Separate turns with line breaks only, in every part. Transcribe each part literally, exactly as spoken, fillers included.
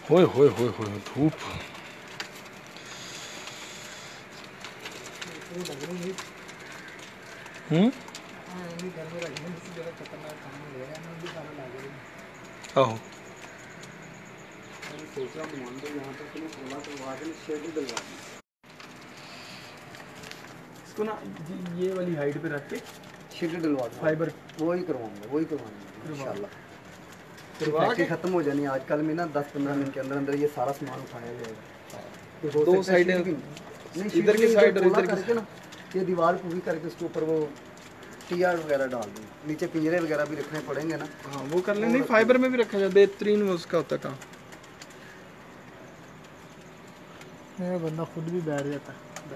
होए होए होए होए धूप। हम्म आहो इसको ना ये वाली हाइट पे रख के
शेड डलवा दो,
फाइबर
वही करवाऊंगा वही करवाऊंगा इंशाल्लाह।
फैक्ट्री
खत्म हो जानी आजकल में ना, दस पंद्रह दिन के अंदर अंदर ये सारा सामान उठाया जाएगा।
दो साइड इधर की साइड और इधर की
ना, ये दीवार पूरी करके उसके ऊपर वो टीआर वगैरह डाल दूँ, नीचे पिंजरे वगैरह भी रखने पड़ेंगे ना।
हाँ वो कर लेंगे, फाइबर में भी रखा जाए, बेहतरीन वो उसका होता काम।
ये बंदा खुद भी बैठ जाता है।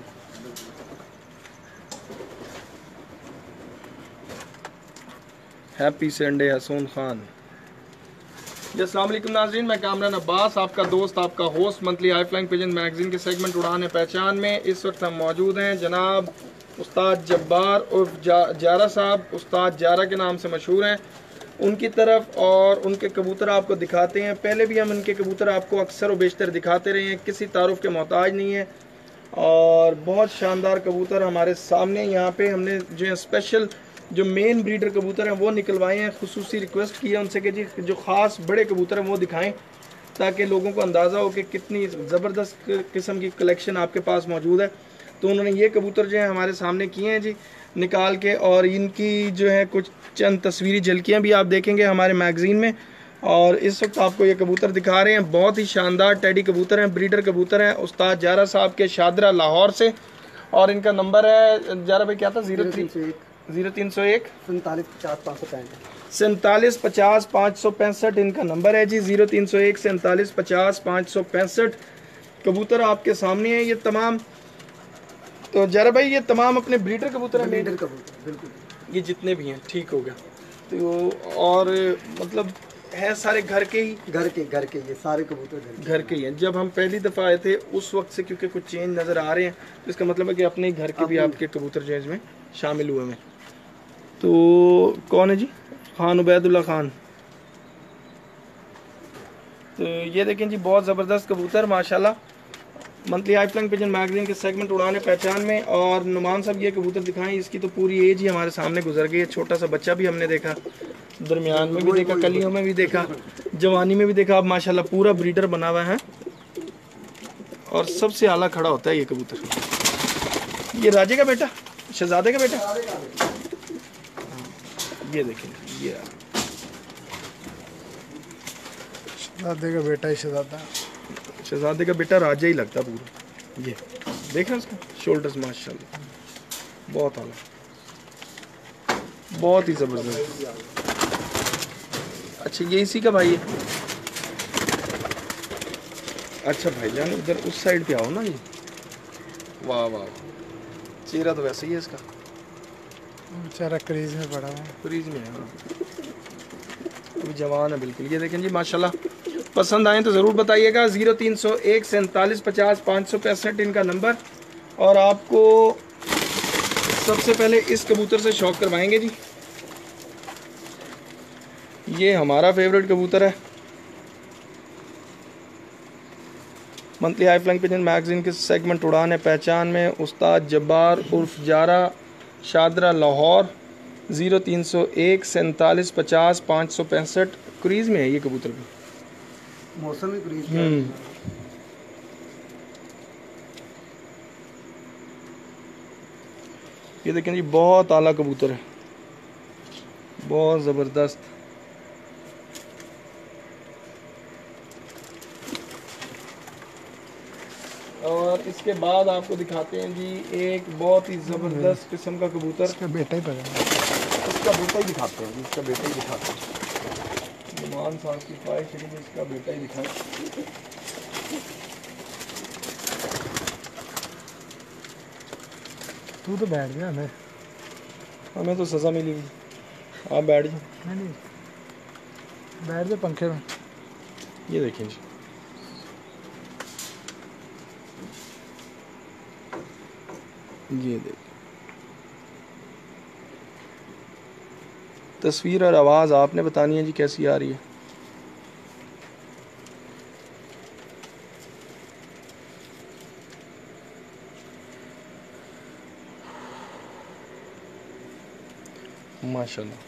हैप्पी संडे हसून खान। जी अस्सलाम वालेकुम नाज़रीन, मैं कामरान अब्बास, आपका दोस्त, आपका host monthly high flying pigeon magazine के सेगमेंट उड़ान पहचान में। इस वक्त हम मौजूद हैं जनाब उस्ताद जब्बार उर्फ जा, जारा साहब, उस्ताद जारा के नाम से मशहूर हैं, उनकी तरफ, और उनके कबूतर आपको दिखाते हैं। पहले भी हम उनके कबूतर आपको अक्सर व बेशतर दिखाते रहे हैं, किसी तारुफ के मोहताज नहीं है। और बहुत शानदार कबूतर हमारे सामने यहाँ पे हमने जो है स्पेशल जो मेन ब्रीडर कबूतर हैं वो निकलवाए हैं। खुसूसी रिक्वेस्ट की है उनसे कि जी जो ख़ास बड़े कबूतर हैं वो दिखाएं, ताकि लोगों को अंदाज़ा हो कि कितनी ज़बरदस्त किस्म की कलेक्शन आपके पास मौजूद है। तो उन्होंने ये कबूतर जो है हमारे सामने किए हैं जी निकाल के, और इनकी जो है कुछ चंद तस्वीरी झलकियाँ भी आप देखेंगे हमारे मैगज़ीन में। और इस वक्त आपको ये कबूतर दिखा रहे हैं, बहुत ही शानदार टेडी कबूतर हैं, ब्रीडर कबूतर हैं, उस्ताद जारा साहब के शादरा लाहौर से। और इनका नंबर है जारा भाई क्या था? जीरो थ्री जीरो तीन सौ एक
सैंतालीस पचास पाँच सौ पैंसठ
सैंतालीस पचास पाँच सौ पैंसठ इनका नंबर है जी। जीरो तीन सौ एक सैंतालीस पचास पाँच सौ पैंसठ कबूतर आपके सामने है ये तमाम। तो जारा भाई ये तमाम अपने ब्रीडर कबूतर हैं?
ब्रीडर कबूतर बिल्कुल,
ये जितने भी हैं, ठीक हो गया। तो और मतलब है सारे घर के ही?
घर के घर के ये सारे कबूतर घर,
घर के ही हैं। जब हम पहली दफ़ा आए थे उस वक्त से क्योंकि कुछ चेंज नज़र आ रहे हैं, तो इसका मतलब है कि अपने घर के भी आपके कबूतर जो है इसमें शामिल हुए हैं। तो कौन है जी? खान उबैदुल्ला खान। तो ये देखें जी बहुत ज़बरदस्त कबूतर माशाल्लाह, monthly high flying pigeon magazine के सेगमेंट उड़ाने पहचान में। और नुमान साहब ये कबूतर दिखाएं, इसकी तो पूरी एज ही हमारे सामने गुजर गई है। छोटा सा बच्चा भी हमने देखा, दरमियान में भी देखा, कलियों में भी देखा, जवानी में भी देखा। अब माशाल्लाह पूरा ब्रीडर बना हुआ है और सबसे आला खड़ा होता है ये कबूतर। ये राजे का बेटा, शहजादे का बेटा, ये देखें ये
शहजादे का बेटा ही शहजादा,
शहजादे का बेटा राजा ही लगता पूरा। ये देख रहे हैं उसका शोल्डर्स माशाल्लाह बहुत आला, बहुत ही ज़बरदस्त। अच्छा ये इसी का भाई है? अच्छा भाईजान उधर उस साइड पे आओ ना। ये वाह वाह, चेहरा तो वैसे ही है इसका,
बेचारा क्रीज में पड़ा हुआ,
क्रीज में है, अभी जवान है बिल्कुल। ये देखें जी माशाल्लाह, पसंद आए तो ज़रूर बताइएगा। ज़ीरो तीन सौ एक सैंतालीस पचास पाँच सौ पैंसठ इनका नंबर। और आपको सबसे पहले इस कबूतर से शौक करवाएंगे जी। ये हमारा फेवरेट कबूतर है, monthly high flying pigeon magazine के सेगमेंट उड़ान पहचान में। उस्ताद जब्बार उर्फ जारा, शादरा लाहौर। ज़ीरो तीन सौ एक सैंतालीस पचास पाँच सौ पैंसठ क्रीज में है ये कबूतर भी,
मौसम ही क्रीज।
ये देखें जी बहुत आला कबूतर है, बहुत ज़बरदस्त। और इसके बाद आपको दिखाते हैं जी एक बहुत ही ज़बरदस्त किस्म का कबूतर।
इसका बेटा ही पड़ा,
इसका बेटा ही दिखाते हैं जी, इसका बेटा ही दिखाते हैं। नुमान साहब की ख्वाहिश है कि इसका बेटा ही दिखाएं।
तू तो बैठ गया, हमें
हमें तो सज़ा मिली हुई, आप बैठ जाओ।
नहीं नहीं बैठ जाओ पंखे में।
ये देखें जी ये देखें, तस्वीर और आवाज़ आपने बतानी है जी कैसी आ रही है। माशाल्लाह।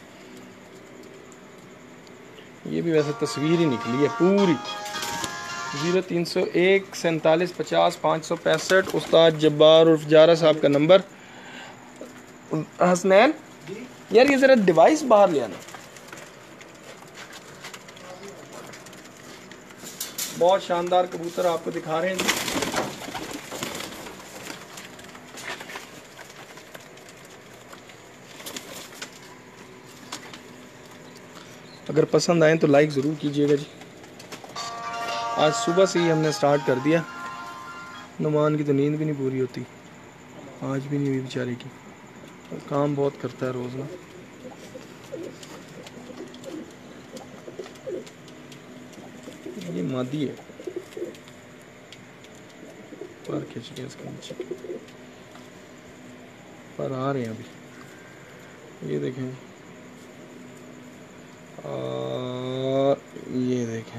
ये भी वैसे तस्वीर ही निकली है पूरी। ज़ीरो तीन सौ एक सैंतालीस पचास पाँच सौ पैंसठ उस्ताद जब्बार उर्फ जारा साहब का नंबर। हसनैन यार ये ज़रा डिवाइस बाहर ले आना। बहुत शानदार कबूतर आपको दिखा रहे हैं जी। अगर पसंद आए तो लाइक ज़रूर कीजिएगा जी। आज सुबह से ही हमने स्टार्ट कर दिया। नुमान की तो नींद भी नहीं पूरी होती, आज भी नहीं हुई बेचारे की। काम बहुत करता है रोज़ ना। ये मादी है, पर खींच के इसके नीचे पर आ रहे हैं अभी। ये देखें और ये देखें।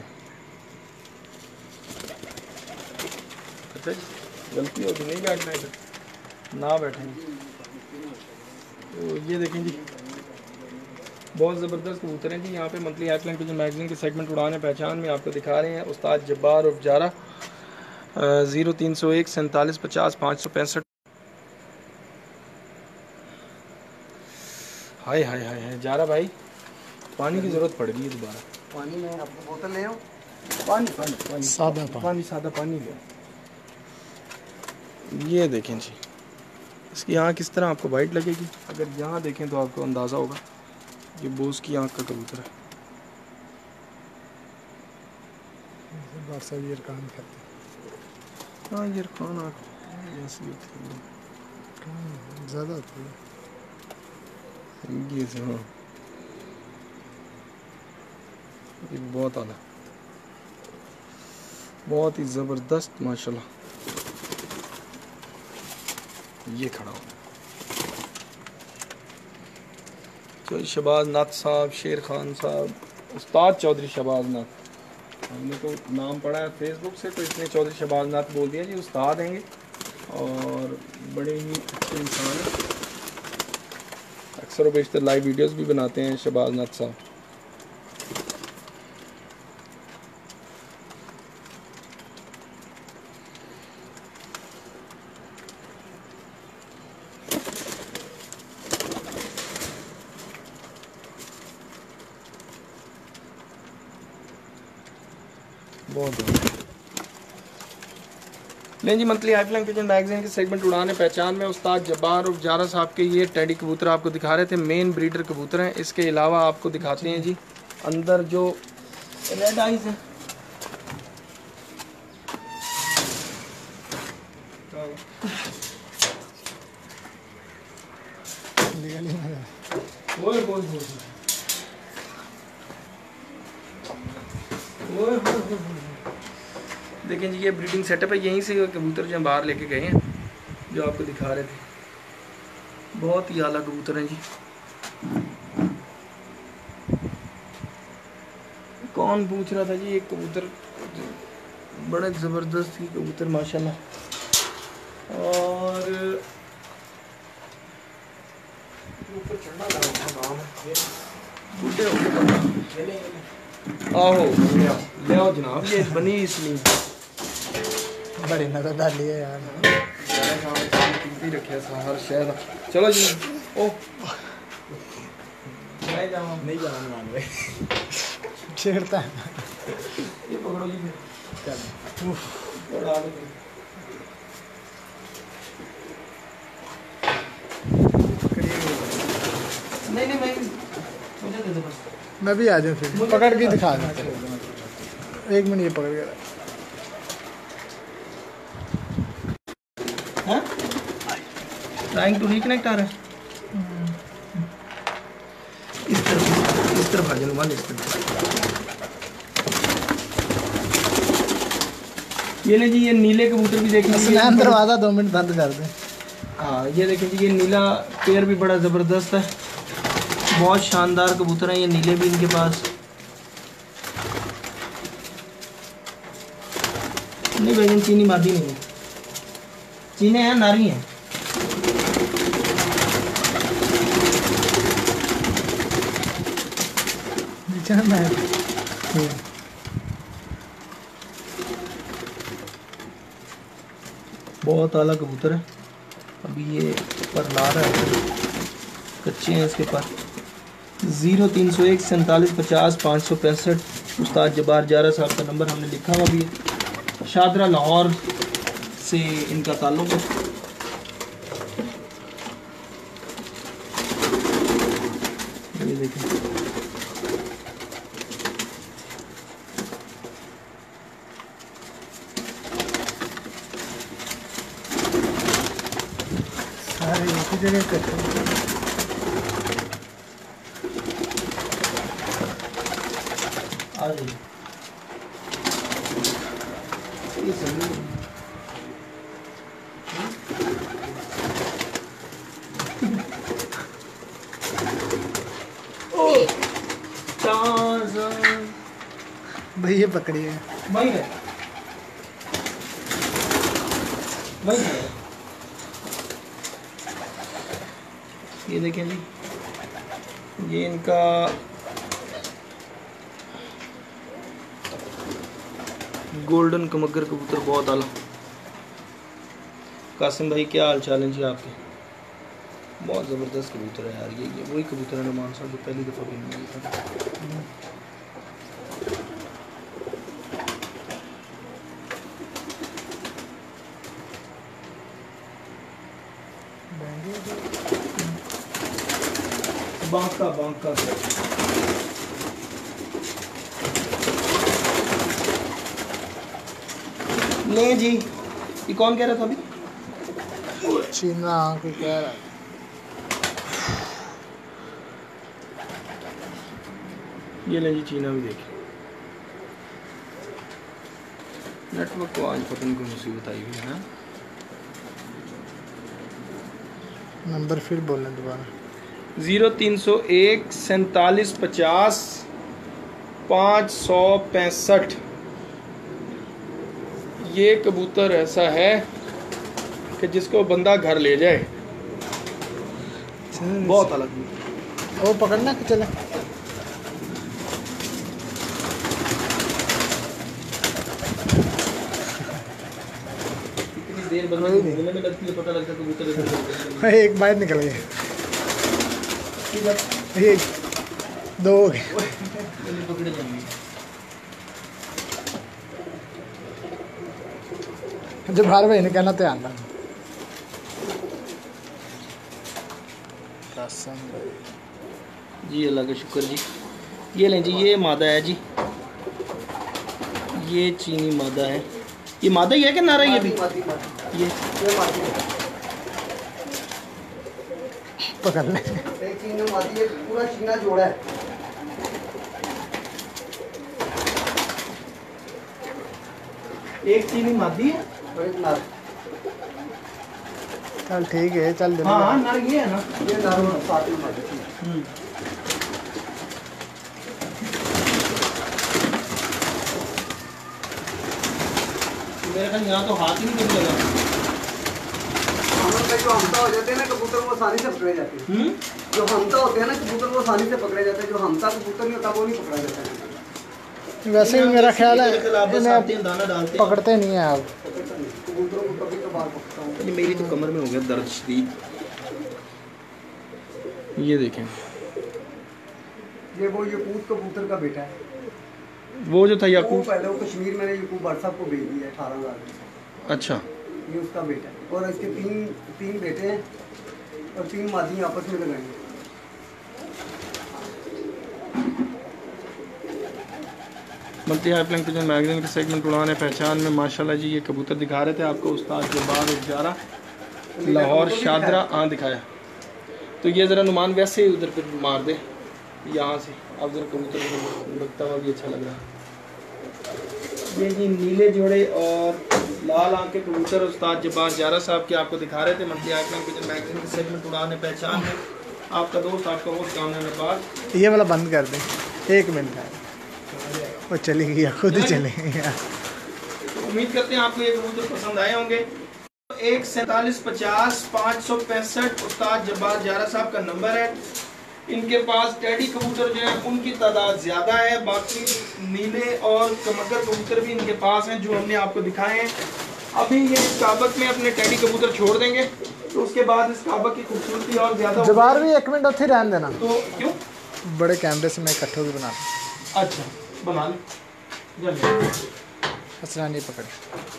अच्छा गलती होगी, नहीं बैठना इधर, ना बैठेंगे। तो ये देखें जी, बहुत ज़बरदस्त कबूतर हैं जी। यहाँ पे मंथली हाईफ्लाइंग पिजन मैगजीन के सेगमेंट उड़ाने पहचान में आपको दिखा रहे हैं उस्ताद जब्बार उर्फ जारा। ज़ीरो तीन सौ एक सैंतालीस पचास पाँच सौ पैंसठ। हाय हाय हाय हाय जारा भाई, पानी की ज़रूरत पड़ गई है दोबारा।
पानी में आपको बोतल ले आओ।
पानी पानी पानी
सादा पानी।
पानी सादा पानी ले। ये देखें जी, इसकी आँख किस तरह आपको वाइट लगेगी। अगर यहाँ देखें तो आपको अंदाज़ा होगा ये बोस की आँख का कबूतर है।
ये काम करते
हाँ ये खान आँख ऐसी होती है,
ज़्यादा होती है
ये से। हाँ ये बहुत आला, बहुत ही ज़बरदस्त माशाल्लाह। ये खड़ा हो तो शहबाज नाथ साहब, शेर खान साहब, उस्ताद चौधरी शहबाज नाथ। हमने तो नाम पढ़ा है फेसबुक से तो इसने चौधरी शहबाज नाथ बोल दिया जी। उस्ताद हैं और बड़े ही अच्छे इंसान हैं। अक्सर व बेशतर लाइव वीडियोस भी बनाते हैं शहबाज नाथ साहब। बहुत नहीं जी, मंथली हाईफ्लाइंग पिजन मैगजीन के सेगमेंट उड़ाने पहचान में उस्ताद जब्बार और जारा साहब के ये टेडी कबूतर आपको दिखा रहे थे। मेन ब्रीडर कबूतर हैं। इसके अलावा आपको दिखाते हैं जी अंदर जो रेड आइज है। ओए ओए ओए ओए ओए। देखें जी ये ब्रीडिंग सेटअप है। यहीं से कबूतर जो बाहर लेके गए हैं जो आपको दिखा रहे थे। बहुत ही आला कबूतर हैं जी। कौन पूछ रहा था जी, ये कबूतर बड़े ज़बरदस्त ही कबूतर माशाल्लाह। और ऊपर चढ़ना काम है, बूढ़े आहो ले आओ जनाब। ये बनी इसलिए
बड़ी नजर डाली है यार।
रखे हर शहर। चलो जी। ओ नहीं जाऊँ नहीं जाना मान भाई,
छेड़ता है।
ये पकड़ो जी फिर। नहीं नहीं मैं मुझे दे दो बस।
मैं भी आ जाऊँ फिर, पकड़ के दिखा देते। एक मिनट ये पकड़ के
ट्राइंग टू रिकनेक्ट आ रहा है। इस तरफ इस तरफ आ जाओ मान, इस तरफ। ये ले जी, ये नीले कबूतर भी देखेंगे।
दरवाज़ा दो मिनट बंद कर दें।
हाँ ये देखें जी, ये नीला पेयर भी बड़ा ज़बरदस्त है। बहुत शानदार कबूतर हैं ये नीले भी इनके पास। नहीं भाई चीनी मादी नहीं है, चीने हैं नारी हैं।
नीचे ना मैं
बहुत आला कबूतर है। अभी ये पर ला रहा है, कच्चे हैं इसके पर। ज़ीरो तीन सौ एक सैंतालीस पचास पाँच सौ पैंसठ उस्ताद जब्बार जारा साहब का नंबर हमने लिखा हुआ भी है। शादरा लाहौर से इनका ताल्लुक़ है। ये देखें,
सारे एक ही जगह इकट्ठे।
आ जाइए। ये सही है। ओ ताज़ा
भाई ये पकड़िए।
वही है, वही है। ये देखें जी, ये इनका गोल्डन कमगर कबूतर बहुत आला। कासिम भाई क्या हाल चाल है जी आपके? बहुत ज़बरदस्त कबूतर है यार। ये ये वही कबूतर है नुमान साहब जो पहली दफ़ा भी नहीं था। बांका बांका ले जी। ये कौन कह रहा था अभी?
चीना कोई कह रहा है।
ये ले जी, चीना भी देखिए। नेटवर्क को आज पता नहीं कोई मुसीबत आई हुई है।
नंबर फिर बोलना दोबारा।
ज़ीरो तीन सौ एक सैंतालीस पचास पाँच सौ पैंसठ। ये कबूतर ऐसा है कि जिसको बंदा घर ले जाए। बहुत अलग।
वो पकड़ना कि चले?
इतनी देर बंदे को घूमने में लगती है, पता लगता है कबूतर इधर उधर।
एक बाहर निकल गए। एक दो हो गए।
पकड़े जाएंगे।
जब बाहर भाई ने कहना ध्यान रखना।
जी अल्लाह का शुक्र जी। ये लें जी, ये मादा है जी। ये चीनी मादा है। ये मादा ही है कि नारा? ये भी ये
पकड़ ले।
एक चीना मादी है, पूरा चीना जोड़ा है।
एक चीनी मादी है
और एक नर।
चल ठीक है, चल दे।
हाँ हाँ, नर ये है ना।
ये नर और साथ में मादी।
मेरे ख्याल यहाँ तो हाथ ही नहीं कभी लगा।
हम लोग जो हमता हो जाते हैं ना कबूतर, वो आसानी से पकड़े जाते हैं।
हम्म,
जो हमता होते हैं ना कबूतर, वो आसानी से पकड़े जाते हैं। जो हमता कबूतर नहीं होता वो नहीं पकड़ा जाता है।
वैसे भी मेरा ख्याल है
इन्हें दाना डालते हैं,
पकड़ते नहीं है आप।
कबूतरों को कभी कभार पकड़ता हूँ।
ये मेरी तो कमर में हो गया दर्द शदीद। ये देखें,
ये वो यकूत कबूतर का बेटा है।
वो जो था
वो
याकूब।
पहले वो कश्मीर में यकूब भाट साहब को भेज दिया अठारह हजार।
अच्छा,
ये उसका बेटा है। और इसके तीन तीन बेटे हैं और तीन मादी आपस में लगाएंगे।
मल्टी हाईफ्लाइंग पिजन मैगजीन के सेगमेंट उड़ाने पहचान में माशाल्लाह जी। ये कबूतर दिखा रहे थे आपको उस्ताद जब्बार और जारा, लाहौर शादरा। हाँ दिखाया। तो ये ज़रा नुमान वैसे ही उधर पर मार दे यहाँ से। अब जरा कबूतर उड़ता हुआ भी अच्छा लग रहा है। ये जी नीले जोड़े और लाल आंख के कबूतर उस्ताद जब्बार जारा साहब के आपको दिखा रहे थे मल्टी हाईफ्लाइंग पिजन मैगजीन के सेगमेंट उड़ाने पहचान में। आपका दोस्त आपका होस्ट कामना नवाज।
ये वाला बंद कर दे, एक मिनट है। वो चली गया, खुद ही चले गया।
उम्मीद करते हैं आपको ये कबूतर पसंद आए होंगे। एक सैंतालीस पचास पाँच सौ पैंसठ उस्ताद जब्बार जारा साहब का नंबर है। इनके पास टेडी कबूतर जो है उनकी तादाद ज़्यादा है, बाकी नीले और कमकर कबूतर भी इनके पास हैं जो हमने आपको दिखाए हैं। अभी ये इस काबक में अपने टेडी कबूतर छोड़ देंगे तो उसके बाद इस काबक की खूबसूरती और ज़्यादा।
जबार भी एक मिनट उठे रहने देना,
तो क्यों
बड़े कैमरे से मैं इकट्ठे भी बना लूँ।
अच्छा बना लें,
असरा नहीं पकड़।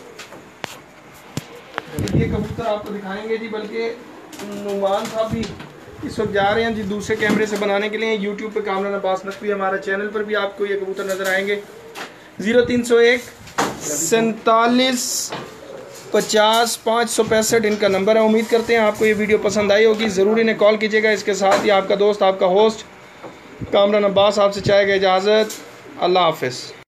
ये कबूतर आपको दिखाएंगे जी, बल्कि नुमान साहब भी इस वक्त जा रहे हैं जी दूसरे कैमरे से बनाने के लिए। यूट्यूब पे कामरान अब्बास नकवी, हमारे चैनल पर भी आपको ये कबूतर नज़र आएंगे। ज़ीरो तीन सौ एक सैंतालीस पचास पाँच सौ पैंसठ इनका नंबर है। उम्मीद करते हैं आपको ये वीडियो पसंद आई होगी, ज़रूर इन्हें कॉल कीजिएगा। इसके साथ ही आपका दोस्त आपका होस्ट कामरान अब्बास आपसे चाहेगा इजाज़त। अल्लाह हाफ़िज़।